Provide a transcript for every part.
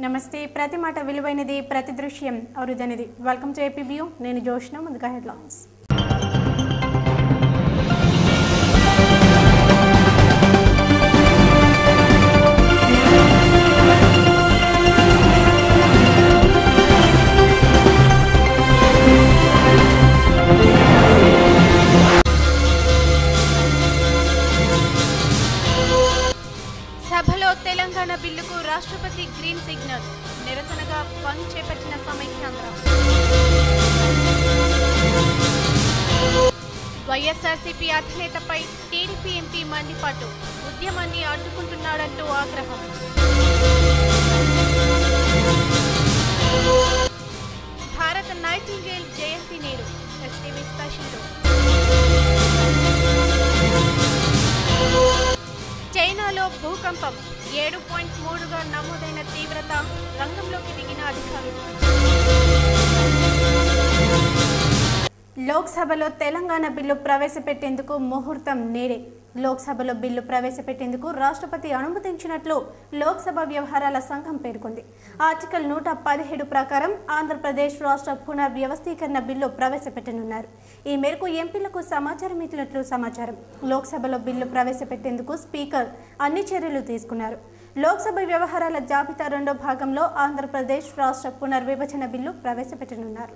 నమస్తే. ప్రతి మాట విలువైనది, ప్రతి దృశ్యం అరుదైనది. Welcome to AP view. నేను జోష్న. ముందుగా హెడ్లైన్స్. సభలో తెలంగాణ బిల్లుకు రాష్ట్రపతి గ్రీన్ సిగ్నల్. నిరసనగా బంద్ చేపట్టిన సమైక్యాంధ్ర. వైఎస్ఆర్సీపీ అధినేతపై టీడీపీ ఎంపీ మండిపాటు. ఉద్యమాన్ని అడ్డుకుంటున్నాడంటూ ఆగ్రహం. భారత నైటింగేల్ జయంతి నేడు. ఎస్టీవీ స్పెషల్లో. చైనాలో భూకంపం 7.3గా నమోదైన తీవ్రత. రంగంలోకి దిగిన అధికారులు. లోక్సభలో తెలంగాణ బిల్లు ప్రవేశపెట్టేందుకు ముహూర్తం నేడే. లోక్సభలో బిల్లు ప్రవేశపెట్టేందుకు రాష్ట్రపతి అనుమతించినట్లు లోక్సభ వ్యవహారాల సంఘం పేర్కొంది. ఆర్టికల్ 117 ప్రకారం ఆంధ్రప్రదేశ్ రాష్ట్ర పునర్వ్యవస్థీకరణ బిల్లు ప్రవేశపెట్టనున్నారు. ఈ మేరకు ఎంపీలకు సమాచారం ఇచ్చినట్లు సమాచారం. లోక్సభలో బిల్లు ప్రవేశపెట్టేందుకు స్పీకర్ అన్ని చర్యలు తీసుకున్నారు. లోక్సభ వ్యవహారాల జాబితా 2వ భాగంలో ఆంధ్రప్రదేశ్ రాష్ట్ర పునర్విభజన బిల్లు ప్రవేశపెట్టనున్నారు.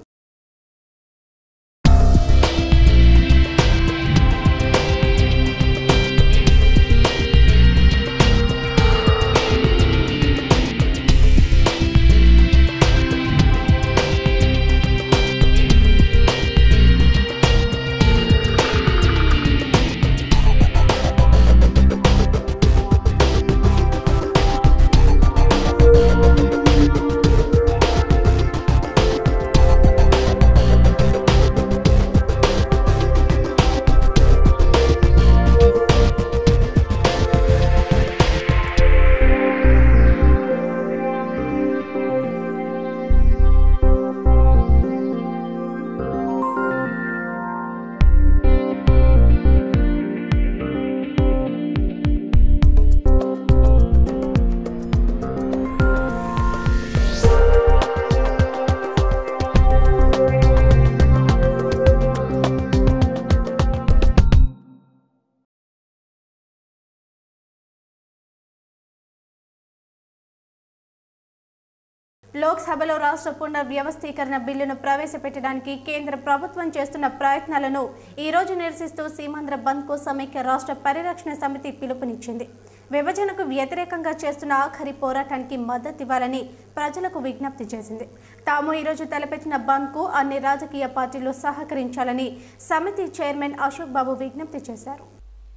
లోక్సభలో రాష్ట్ర పునర్వ్యవస్థీకరణ బిల్లును ప్రవేశపెట్టడానికి కేంద్ర ప్రభుత్వం చేస్తున్న ప్రయత్నాలను ఈ రోజు నిరసిస్తూ సీమాంధ్ర బంద్కు సమైక్య రాష్ట్ర పరిరక్షణ సమితి పిలుపునిచ్చింది. విభజనకు వ్యతిరేకంగా చేస్తున్న ఆఖరి పోరాటానికి మద్దతివ్వాలని ప్రజలకు విజ్ఞప్తి చేసింది. తాము ఈరోజు తలపెట్టిన బంద్కు అన్ని రాజకీయ పార్టీలు సహకరించాలని సమితి చైర్మన్ అశోక్ బాబు విజ్ఞప్తి చేశారు.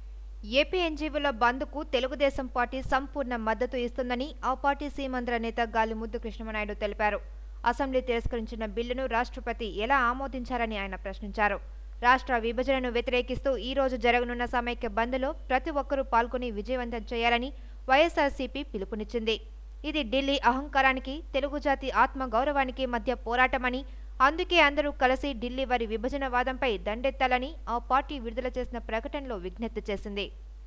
ఏపీ ఎన్జీవోల బంద్కు తెలుగుదేశం పార్టీ సంపూర్ణ మద్దతు ఇస్తుందని ఆ పార్టీ సీమాంధ్ర నేత గాలి ముద్దు కృష్ణమనాయుడు తెలిపారు. అసెంబ్లీ తిరస్కరించిన బిల్లును రాష్ట్రపతి ఎలా ఆమోదించారని ఆయన ప్రశ్నించారు. రాష్ట్ర విభజనను వ్యతిరేకిస్తూ ఈ రోజు జరగనున్న సమైక్య బంద్లో ప్రతి ఒక్కరూ పాల్గొని విజయవంతం చేయాలని వైఎస్ఆర్సీపీ పిలుపునిచ్చింది. ఇది ఢిల్లీ అహంకారానికి, తెలుగు జాతి ఆత్మ గౌరవానికి మధ్య పోరాటమని, అందుకే అందరూ కలిసి ఢిల్లీ వారి విభజన వాదంపై దండెత్తాలని ఆ పార్టీ విడుదల చేసిన ప్రకటనలో విజ్ఞప్తి చేసింది.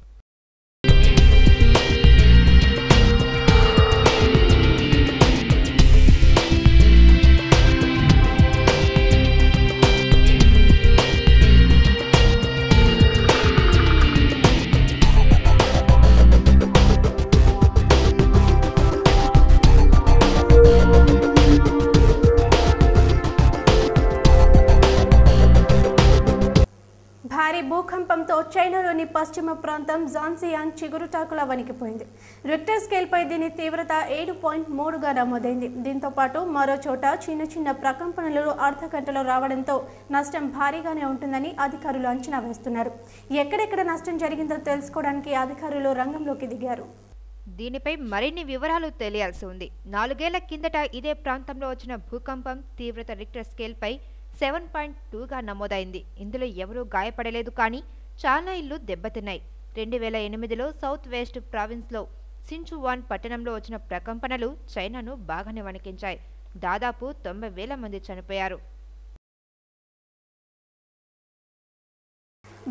భారీ భూకంపంతో చైనాలోని పశ్చిమ ప్రాంతం జాన్సియాంగ్ చిగురుటాకులా వణికిపోయింది. రిక్టర్ స్కేల్పై దీని తీవ్రత 7.3గా నమోదైంది. దీంతో పాటు మరో చోట చిన్న చిన్న ప్రకంపనలు అర్ధ గంటలో రావడంతో నష్టం భారీగానే ఉంటుందని అధికారులు అంచనా వేస్తున్నారు. ఎక్కడెక్కడ నష్టం జరిగిందో తెలుసుకోవడానికి అధికారులు రంగంలోకి దిగారు. దీనిపై మరిన్ని వివరాలు తెలియాల్సి ఉంది. 4 ఏళ్ల కిందట ఇదే ప్రాంతంలో వచ్చిన భూకంపం తీవ్రత రిక్టర్ స్కేల్పై 7.2గా నమోదైంది. ఇందులో ఎవరూ గాయపడలేదు, కానీ చాలా ఇళ్లు దెబ్బతిన్నాయి. 2008లో సౌత్ వెస్ట్ ప్రావిన్స్లో సించువాన్ పట్టణంలో వచ్చిన ప్రకంపనలు చైనాను బాగానే వణికించాయి. దాదాపు 90,000 మంది చనిపోయారు.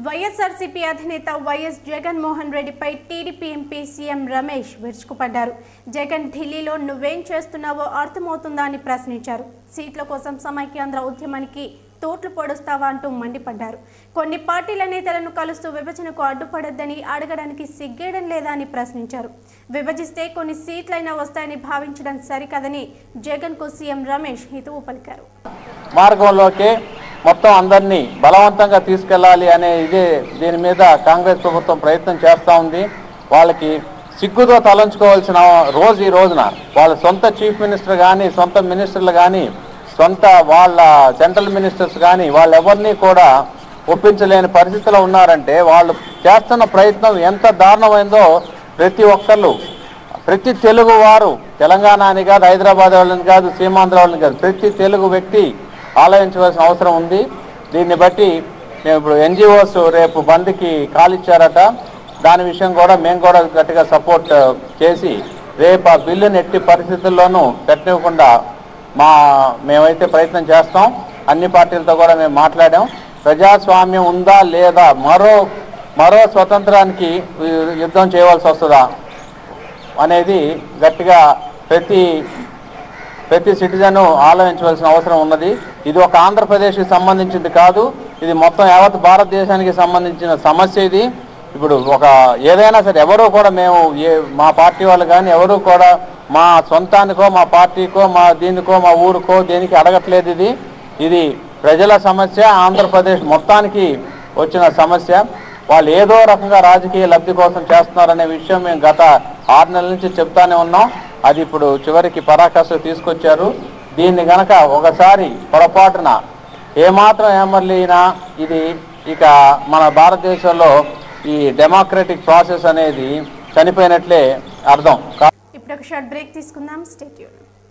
వైఎస్ఆర్సీపీ అధినేత వైఎస్ జగన్మోహన్ రెడ్డిపై టీడీపీ ఎంపీ సీఎం రమేష్ విరుచుకుపడ్డారు. జగన్ ఢిల్లీలో నువ్వేం చేస్తున్నావో అర్థమవుతుందా అని ప్రశ్నించారు. సీట్ల కోసం సమైక్యాంధ్ర ఉద్యమానికి తోట్లు పొడుస్తావా అంటూ మండిపడ్డారు. కొన్ని పార్టీల నేతలను కలుస్తూ విభజనకు అడ్డుపడొద్దని అడగడానికి సిగ్గేయడం లేదా అని ప్రశ్నించారు. విభజిస్తే కొన్ని సీట్లైనా వస్తాయని భావించడం సరికాదని జగన్కు సీఎం రమేష్ హితవు పలికారు. మార్గంలోకి మొత్తం అందరినీ బలవంతంగా తీసుకెళ్లాలి అనే దీని మీద కాంగ్రెస్ ప్రభుత్వం ప్రయత్నం చేస్తూ ఉంది. వాళ్ళకి సిగ్గుతో తలంచుకోవాల్సిన రోజు ఈ రోజున వాళ్ళ సొంత చీఫ్ మినిస్టర్ కానీ, సొంత మినిస్టర్లు కానీ, సొంత వాళ్ళ సెంట్రల్ మినిస్టర్స్ కానీ వాళ్ళెవరినీ కూడా ఒప్పించలేని పరిస్థితిలో ఉన్నారంటే వాళ్ళు చేస్తున్న ప్రయత్నం ఎంత దారుణమైందో ప్రతి ఒక్కళ్ళు, ప్రతి తెలుగు వారు, తెలంగాణ అని కాదు, హైదరాబాద్ వాళ్ళని కాదు, సీమాంధ్ర వాళ్ళని కాదు, ప్రతి తెలుగు వ్యక్తి ఆలోచించవలసిన అవసరం ఉంది. దీన్ని బట్టి మేము ఇప్పుడు ఎన్జిఓస్ రేపు బంద్కి కాలిచ్చారట. దాని విషయం కూడా మేము కూడా గట్టిగా సపోర్ట్ చేసి రేపు ఆ బిల్లుని ఎట్టి పరిస్థితుల్లోనూ పెట్టనివ్వకుండా మేమైతే ప్రయత్నం చేస్తాం. అన్ని పార్టీలతో కూడా మేము మాట్లాడాం. ప్రజాస్వామ్యం ఉందా లేదా, మరో స్వతంత్రానికి యుద్ధం చేయవలసి వస్తుందా అనేది గట్టిగా ప్రతి సిటిజన్ ఆలోచించవలసిన అవసరం ఉన్నది. ఇది ఒక ఆంధ్రప్రదేశ్కి సంబంధించింది కాదు, ఇది మొత్తం యావత్ భారతదేశానికి సంబంధించిన సమస్య. ఇది ఇప్పుడు ఏదైనా సరే ఎవరూ కూడా మా పార్టీ వాళ్ళు కానీ ఎవరూ కూడా మా సొంతానికో, మా పార్టీకో, మా దీనికో, మా ఊరికో దేనికి అడగట్లేదు. ఇది ప్రజల సమస్య, ఆంధ్రప్రదేశ్ మొత్తానికి వచ్చిన సమస్య. వాళ్ళు ఏదో రకంగా రాజకీయ లబ్ధి కోసం చేస్తున్నారనే విషయం మేము గత 6 నెలల నుంచి చెప్తానే ఉన్నాం. అది ఇప్పుడు చివరికి పరాకాష్ఠ తీసుకొచ్చారు. దీన్ని గనక ఒకసారి పొరపాటున ఏమాత్రం ఏమర్లినా ఇది ఇక మన భారతదేశంలో ఈ డెమోక్రటిక్ ప్రాసెస్ అనేది చనిపోయినట్లే అర్థం. ఇప్పుడు ఒక షార్ట్ బ్రేక్ తీసుకుందాం. Stay tune.